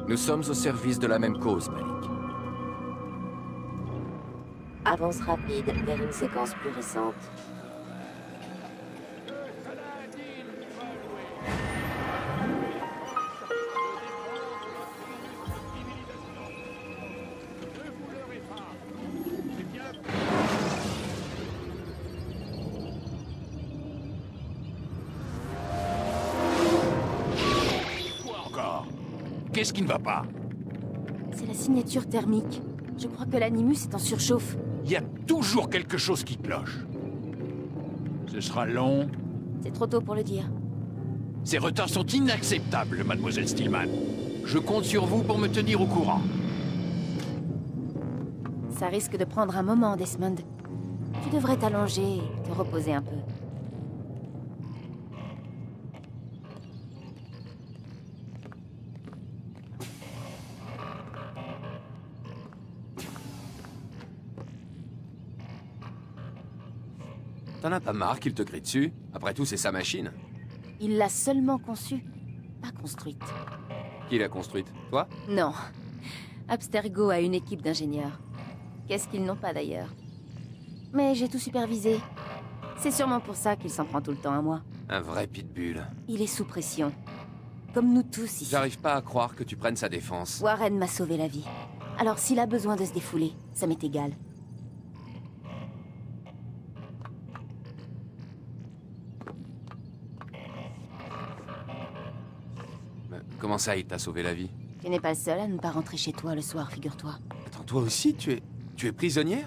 Nous sommes au service de la même cause, Malik. Avance rapide vers une séquence plus récente. Qu'est-ce qui ne va pas? C'est la signature thermique. Je crois que l'Animus est en surchauffe. Il y a toujours quelque chose qui cloche. Ce sera long. C'est trop tôt pour le dire. Ces retards sont inacceptables, mademoiselle Stillman. Je compte sur vous pour me tenir au courant. Ça risque de prendre un moment, Desmond. Tu devrais t'allonger et te reposer un peu. T'en as pas marre qu'il te crie dessus? Après tout, c'est sa machine. Il l'a seulement conçue, pas construite. Qui l'a construite? Toi? Non. Abstergo a une équipe d'ingénieurs. Qu'est-ce qu'ils n'ont pas d'ailleurs? Mais j'ai tout supervisé. C'est sûrement pour ça qu'il s'en prend tout le temps à moi. Un vrai pitbull. Il est sous pression. Comme nous tous ici. J'arrive pas à croire que tu prennes sa défense. Warren m'a sauvé la vie. Alors s'il a besoin de se défouler, ça m'est égal. Comment ça, il t'a sauvé la vie? Tu n'es pas le seul à ne pas rentrer chez toi le soir, figure-toi. Attends, toi aussi, tu es prisonnière?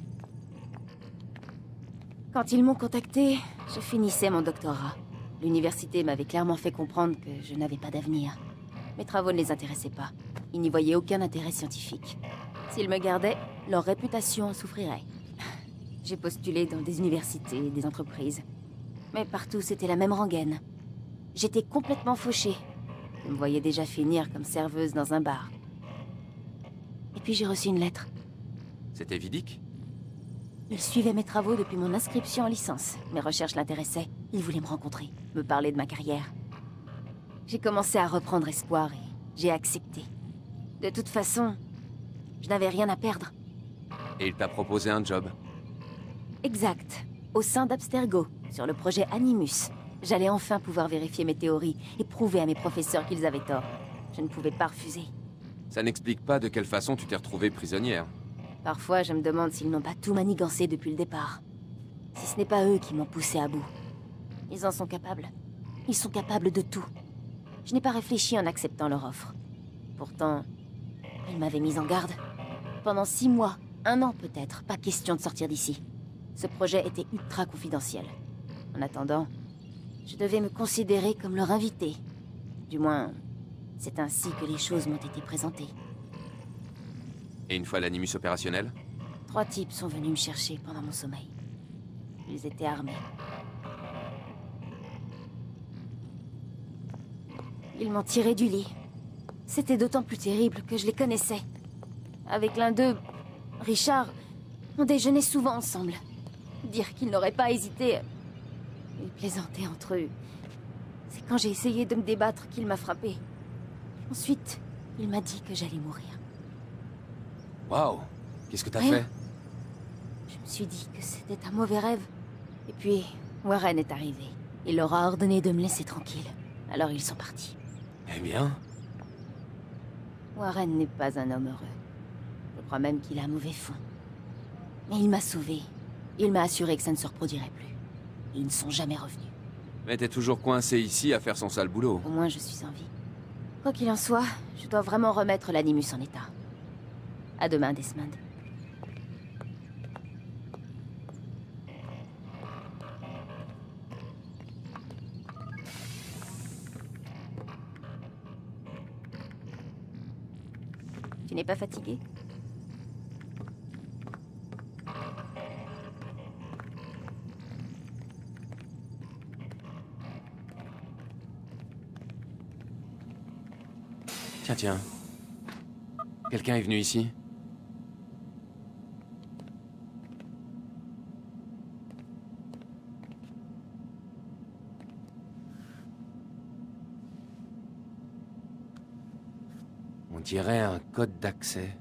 Quand ils m'ont contacté, je finissais mon doctorat. L'université m'avait clairement fait comprendre que je n'avais pas d'avenir. Mes travaux ne les intéressaient pas. Ils n'y voyaient aucun intérêt scientifique. S'ils me gardaient, leur réputation en souffrirait. J'ai postulé dans des universités, des entreprises. Mais partout, c'était la même rengaine. J'étais complètement fauchée. Je me voyais déjà finir comme serveuse dans un bar. Et puis j'ai reçu une lettre. C'était Vidic? Il suivait mes travaux depuis mon inscription en licence. Mes recherches l'intéressaient. Il voulait me rencontrer, me parler de ma carrière. J'ai commencé à reprendre espoir et j'ai accepté. De toute façon, je n'avais rien à perdre. Et il t'a proposé un job? Exact. Au sein d'Abstergo, sur le projet Animus. J'allais enfin pouvoir vérifier mes théories et prouver à mes professeurs qu'ils avaient tort. Je ne pouvais pas refuser. Ça n'explique pas de quelle façon tu t'es retrouvée prisonnière. Parfois, je me demande s'ils n'ont pas tout manigancé depuis le départ. Si ce n'est pas eux qui m'ont poussé à bout. Ils en sont capables. Ils sont capables de tout. Je n'ai pas réfléchi en acceptant leur offre. Pourtant, ils m'avaient mise en garde. Pendant 6 mois, 1 an peut-être, pas question de sortir d'ici. Ce projet était ultra confidentiel. En attendant, je devais me considérer comme leur invité. Du moins, c'est ainsi que les choses m'ont été présentées. Et une fois l'Animus opérationnel? 3 types sont venus me chercher pendant mon sommeil. Ils étaient armés. Ils m'ont tiré du lit. C'était d'autant plus terrible que je les connaissais. Avec l'un d'eux, Richard, on déjeunait souvent ensemble. Dire qu'ils n'auraient pas hésité... Ils plaisantaient entre eux. C'est quand j'ai essayé de me débattre qu'il m'a frappé. Ensuite, il m'a dit que j'allais mourir. Waouh! Qu'est-ce que t'as Rien. fait? Je me suis dit que c'était un mauvais rêve. Et puis, Warren est arrivé. Il leur a ordonné de me laisser tranquille. Alors ils sont partis. Eh bien... Warren n'est pas un homme heureux. Je crois même qu'il a un mauvais fond. Mais il m'a sauvée. Il m'a assuré que ça ne se reproduirait plus. Et ils ne sont jamais revenus. Mais t'es toujours coincé ici à faire son sale boulot. Au moins, je suis en vie. Quoi qu'il en soit, je dois vraiment remettre l'Animus en état. À demain, Desmond. Tu n'es pas fatigué? Tiens. Quelqu'un est venu ici? On dirait un code d'accès.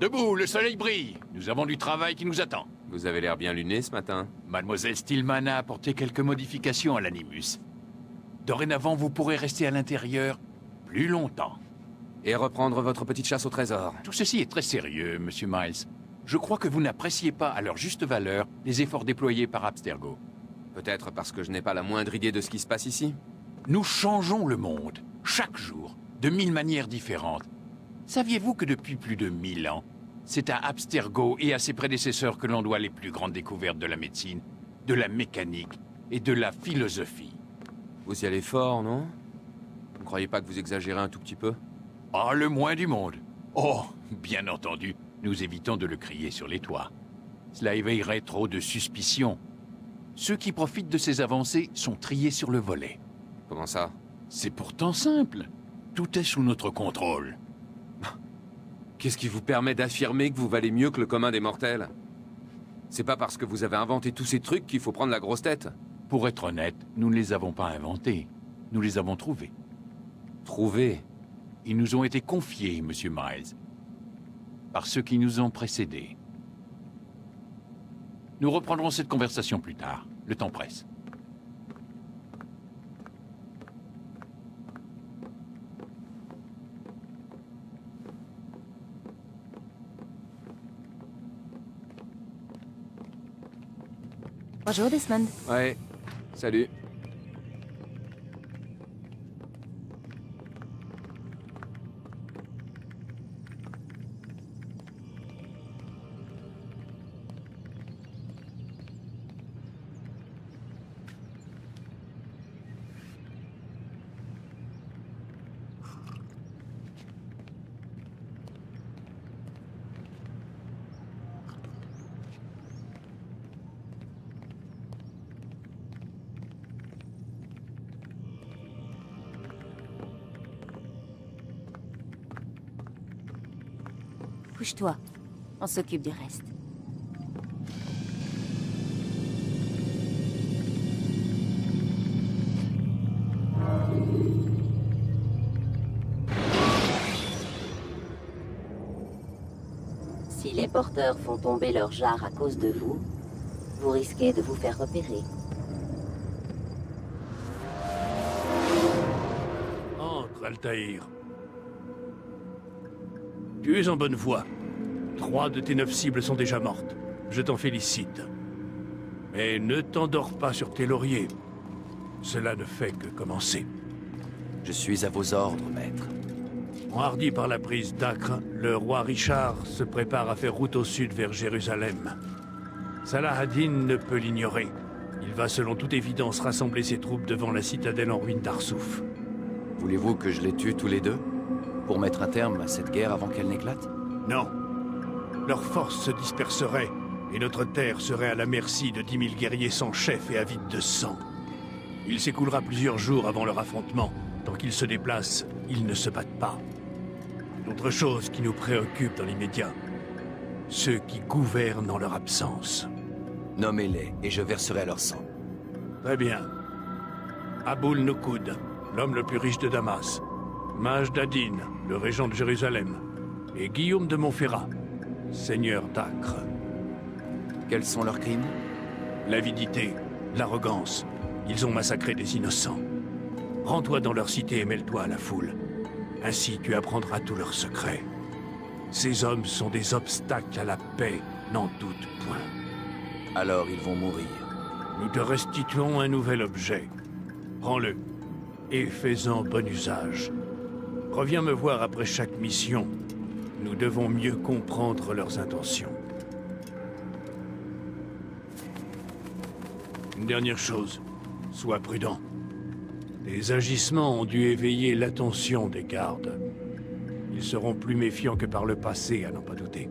Debout, le soleil brille. Nous avons du travail qui nous attend. Vous avez l'air bien luné ce matin. Mademoiselle Stillman a apporté quelques modifications à l'Animus. Dorénavant, vous pourrez rester à l'intérieur plus longtemps. Et reprendre votre petite chasse au trésor. Tout ceci est très sérieux, Monsieur Miles. Je crois que vous n'appréciez pas à leur juste valeur les efforts déployés par Abstergo. Peut-être parce que je n'ai pas la moindre idée de ce qui se passe ici. Nous changeons le monde, chaque jour, de 1000 manières différentes. Saviez-vous que depuis plus de 1000 ans, c'est à Abstergo et à ses prédécesseurs que l'on doit les plus grandes découvertes de la médecine, de la mécanique et de la philosophie? Vous y allez fort, non? Vous ne croyez pas que vous exagérez un tout petit peu? Ah, le moins du monde. Oh, bien entendu, nous évitons de le crier sur les toits. Cela éveillerait trop de suspicions. Ceux qui profitent de ces avancées sont triés sur le volet. Comment ça? C'est pourtant simple. Tout est sous notre contrôle. Qu'est-ce qui vous permet d'affirmer que vous valez mieux que le commun des mortels? C'est pas parce que vous avez inventé tous ces trucs qu'il faut prendre la grosse tête. Pour être honnête, nous ne les avons pas inventés. Nous les avons trouvés. Trouvés? Ils nous ont été confiés, Monsieur Miles, par ceux qui nous ont précédés. Nous reprendrons cette conversation plus tard. Le temps presse. Bonjour, Desmond. Ouais. Salut. Couche-toi. On s'occupe du reste. Si les porteurs font tomber leur jarre à cause de vous, vous risquez de vous faire repérer. Entre, Altaïr. Tu es en bonne voie. 3 de tes 9 cibles sont déjà mortes. Je t'en félicite. Mais ne t'endors pas sur tes lauriers. Cela ne fait que commencer. Je suis à vos ordres, maître. Enhardi par la prise d'Acre, le roi Richard se prépare à faire route au sud vers Jérusalem. Salah ad-Din ne peut l'ignorer. Il va selon toute évidence rassembler ses troupes devant la citadelle en ruine d'Arsouf. Voulez-vous que je les tue tous les deux? Pour mettre un terme à cette guerre avant qu'elle n'éclate? Non. Leurs forces se disperseraient, et notre terre serait à la merci de 10 000 guerriers sans chef et avides de sang. Il s'écoulera plusieurs jours avant leur affrontement. Tant qu'ils se déplacent, ils ne se battent pas. D'autres choses qui nous préoccupent dans l'immédiat. Ceux qui gouvernent en leur absence. Nommez-les, et je verserai leur sang. Très bien. Aboul Nukud, l'homme le plus riche de Damas. Majd ad-Din, le régent de Jérusalem. Et Guillaume de Montferrat, seigneur d'Acre. Quels sont leurs crimes? L'avidité, l'arrogance. Ils ont massacré des innocents. Rends-toi dans leur cité et mêle-toi à la foule. Ainsi tu apprendras tous leurs secrets. Ces hommes sont des obstacles à la paix, n'en doute point. Alors ils vont mourir. Nous te restituons un nouvel objet. Prends-le, et fais-en bon usage. Reviens me voir après chaque mission. Nous devons mieux comprendre leurs intentions. Une dernière chose, sois prudent. Tes agissements ont dû éveiller l'attention des gardes. Ils seront plus méfiants que par le passé, à n'en pas douter.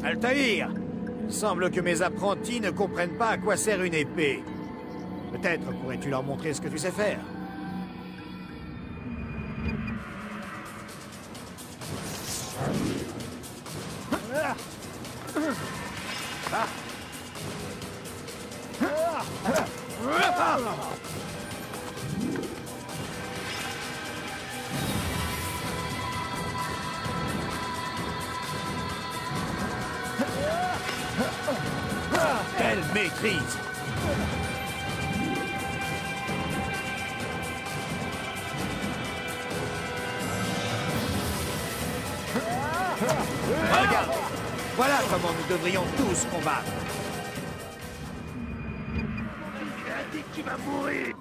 Altaïr! Il semble que mes apprentis ne comprennent pas à quoi sert une épée. Peut-être pourrais-tu leur montrer ce que tu sais faire. Quelle maîtrise! Regardez! Voilà comment nous devrions tous combattre! Il a dit que tu vas mourir!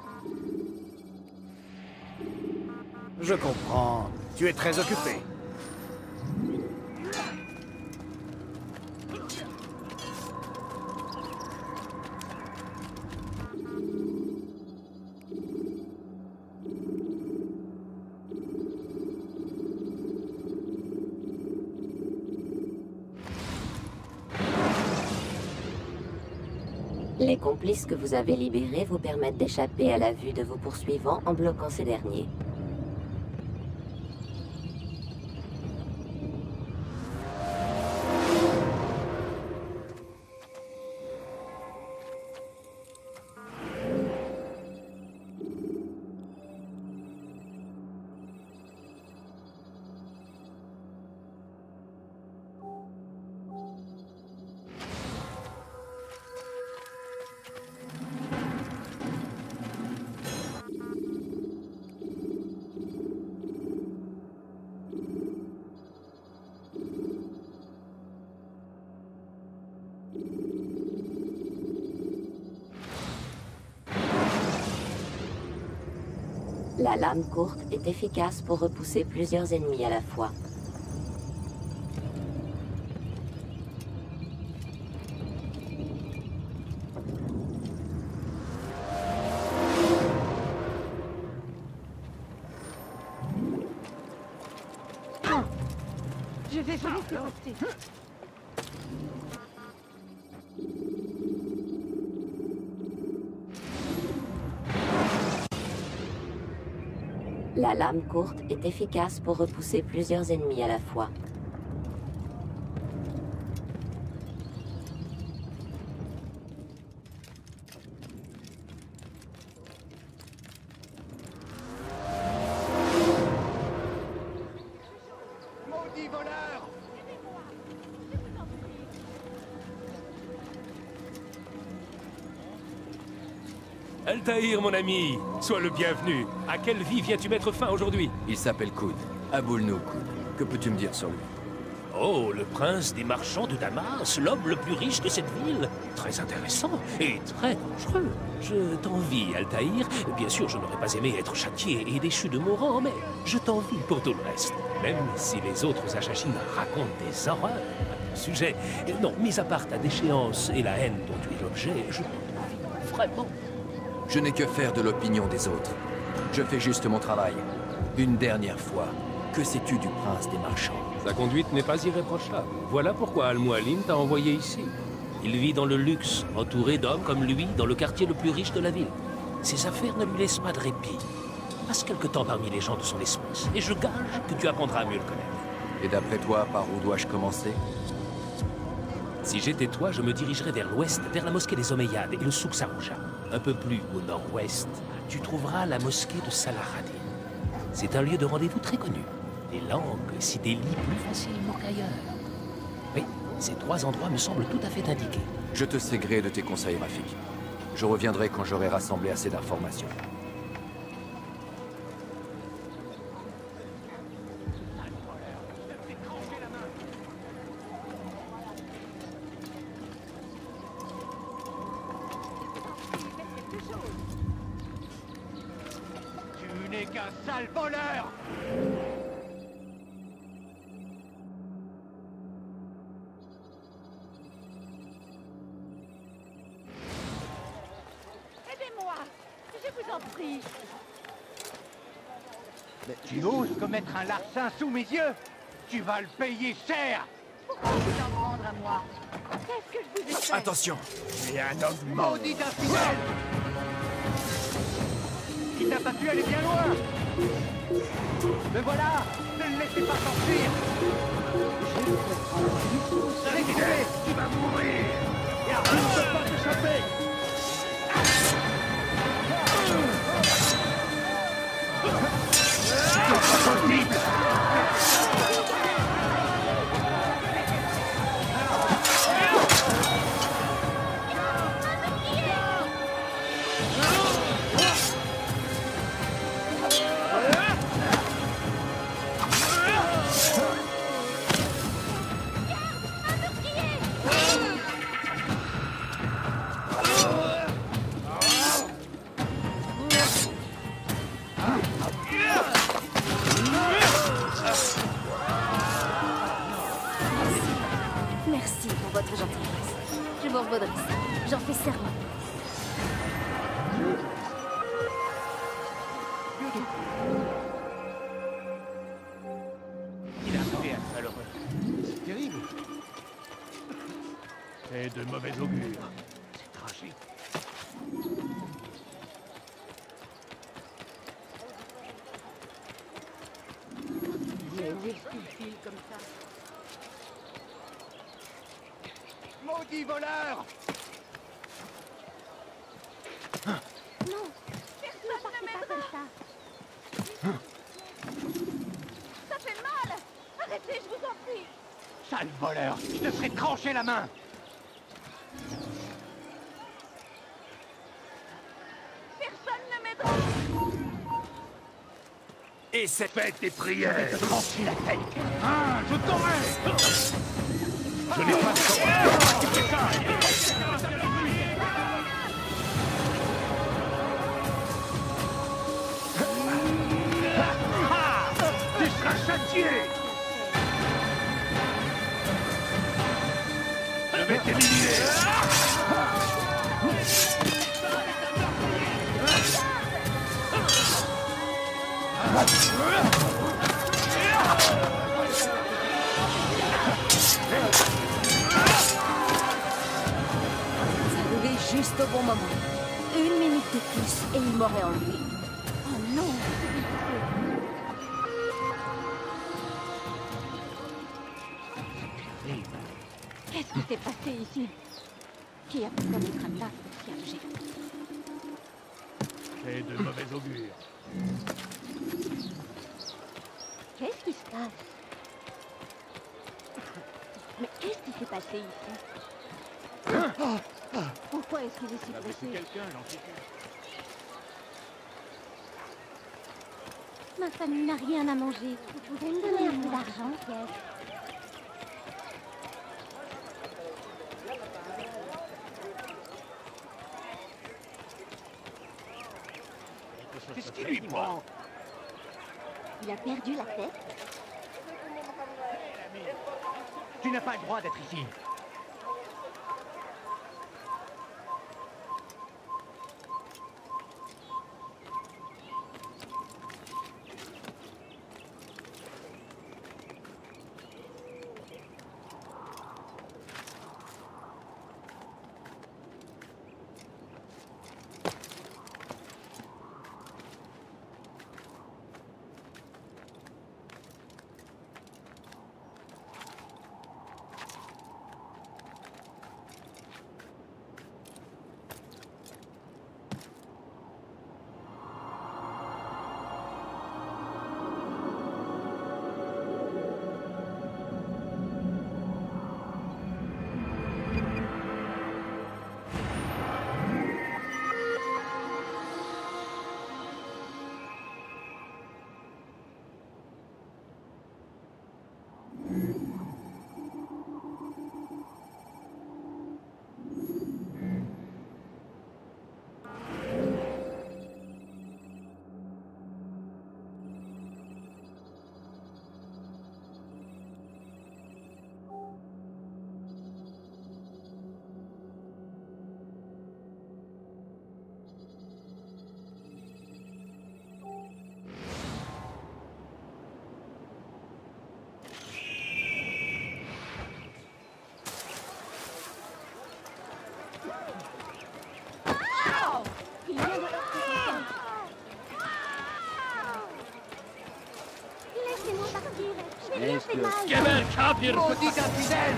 Je comprends. Tu es très occupé. Les complices que vous avez libérés vous permettent d'échapper à la vue de vos poursuivants en bloquant ces derniers. La lame courte est efficace pour repousser plusieurs ennemis à la fois. Je vais vous laisser passer. La lame courte est efficace pour repousser plusieurs ennemis à la fois. Maudit voleur! Altaïr, mon ami, sois le bienvenu. À quelle vie viens-tu mettre fin aujourd'hui? Il s'appelle Koud. Abul-Nou Koud. Que peux-tu me dire sur lui? Oh, le prince des marchands de Damas, l'homme le plus riche de cette ville. Très intéressant et très dangereux. Je t'envie, Altaïr. Bien sûr, je n'aurais pas aimé être châtié et déchu de mon rang, mais je t'envie pour tout le reste. Même si les autres Achachines racontent des horreurs à ton sujet. Non, mis à part ta déchéance et la haine dont tu es l'objet, je t'envie vraiment. Je n'ai que faire de l'opinion des autres. Je fais juste mon travail. Une dernière fois, que sais-tu du prince des marchands? Sa conduite n'est pas irréprochable. Voilà pourquoi Al-Mualim t'a envoyé ici. Il vit dans le luxe, entouré d'hommes comme lui, dans le quartier le plus riche de la ville. Ses affaires ne lui laissent pas de répit. Passe quelque temps parmi les gens de son espèce, et je gage que tu apprendras à mieux le connaître. Et d'après toi, par où dois-je commencer? Si j'étais toi, je me dirigerais vers l'ouest, vers la mosquée des Omeyyades et le souk Sarouja. Un peu plus au nord-ouest, tu trouveras la mosquée de Salahadin. C'est un lieu de rendez-vous très connu. Les langues s'y délient plus facilement qu'ailleurs. Oui, ces trois endroits me semblent tout à fait indiqués. Je te sais gré de tes conseils, Rafik. Je reviendrai quand j'aurai rassemblé assez d'informations. Tu n'es qu'un sale voleur! Aidez-moi, je vous en prie. Mais tu oses commettre un larcin sous mes yeux? Tu vas le payer cher! Pourquoi vous en prendre à moi. Qu'est-ce que je vous ai fait? Attention! Et un homme mort. Maudit infidèle! Il n'a pas pu aller bien loin! Me voilà! Ne le laissez pas sortir! Reculez! Tu vas mourir! Et arrête de pas t'échapper! Merci pour votre gentillesse. Je vous redresse. J'en fais serment. Il a arrivé un malheureux. C'est terrible. C'est de mauvais augure. C'est tragique. Mais où est-ce qu'il file comme ça? Maudit voleur! Non! Personne ne m'aidera comme ça! Ça fait mal! Arrêtez, je vous en prie! Sale voleur! Je te ferai trancher la main! Personne ne m'aidera! Et cette fête des Je vais prières! te trancher la tête! Ah, je t'aurai! Je n'ai pas de temps. Tu fais ça. Tu seras châtié! Je vais t'éliminer. Vous arrivez juste au bon moment. 1 minute de plus et il m'aurait enlevé. Oh non! Qu'est-ce qui s'est passé ici? Qui a pu commettre un acte si abject? C'est de mauvais augure. Qu'est-ce qui se passe? Mais qu'est-ce qui s'est passé ici? Pourquoi est-ce qu'il est si pressé? Quelqu'un, j'en suis sûr. Ma famille n'a rien à manger. Vous pouvez me donner un peu d'argent, Pierre? Qu'est-ce qui lui prend? Il a perdu la tête? Tu n'as pas le droit d'être ici. rien fait mal. Maudit infidèle!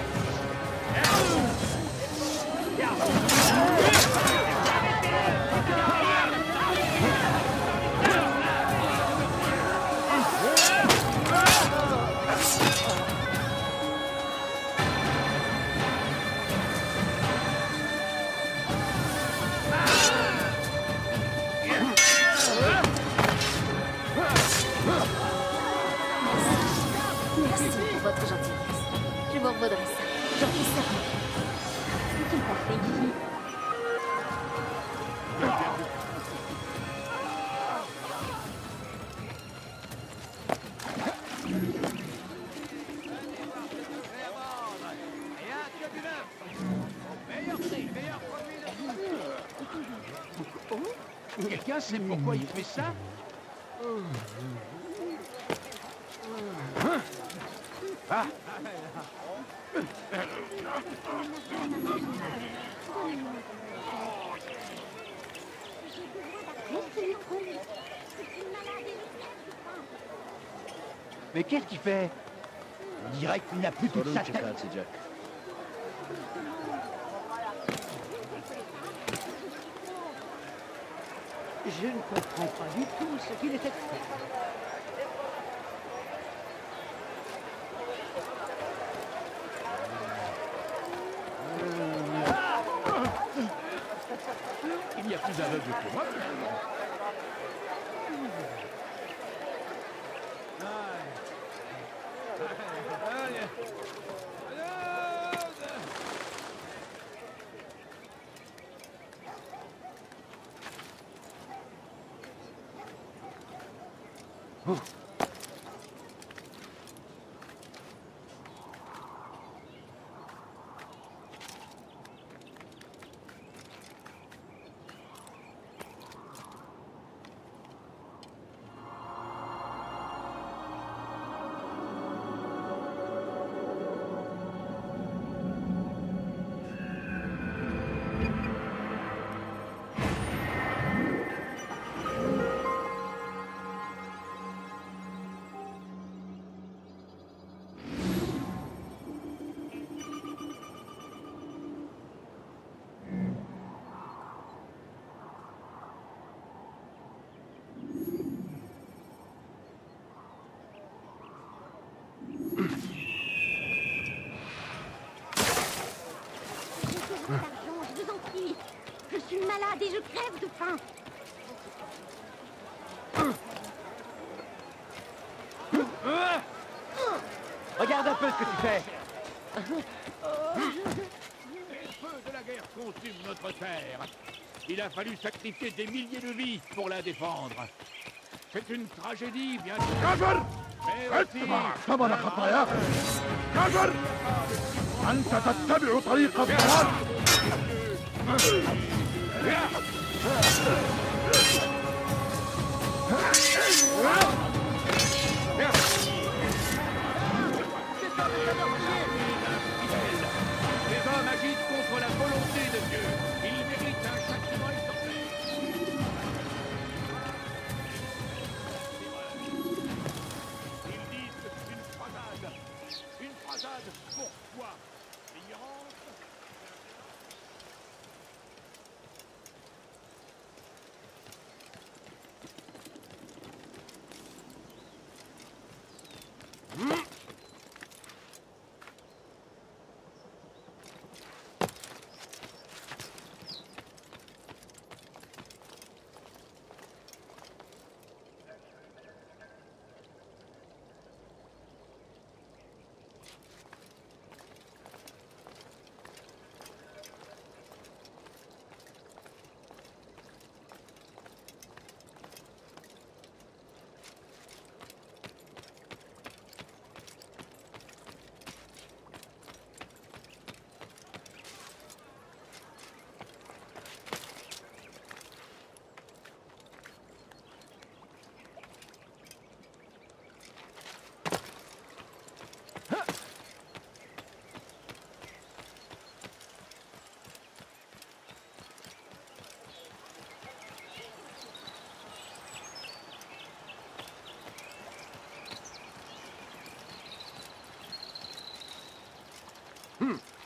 Merci pour votre gentillesse. Je vous revaudrai ça. J'en suis certain. Qu'est-ce qu'il t'a fait ici? Quelqu'un sait pourquoi il fait ça? Ah. Mais qu'est-ce qu'il fait? On dirait qu'il n'a plus toute sa tête. Je ne comprends pas du tout ce qu'il était fait. Il y a plus aveugle que moi. Je vous en prie. Je suis malade et je crève de faim. Regarde un peu ce que tu fais. Les feux de la guerre consument notre terre. Il a fallu sacrifier des milliers de vies pour la défendre. C'est une tragédie, bien sûr. Mais aussi... طبعا خطاياك كافر أنت تتبع طريق الضلال Les hommes agitent contre la volonté de Dieu. Ils méritent un châtiment exemplaire. Ils disent que c'est une croisade. Une croisade pour quoi? L'ignorance? Hmm.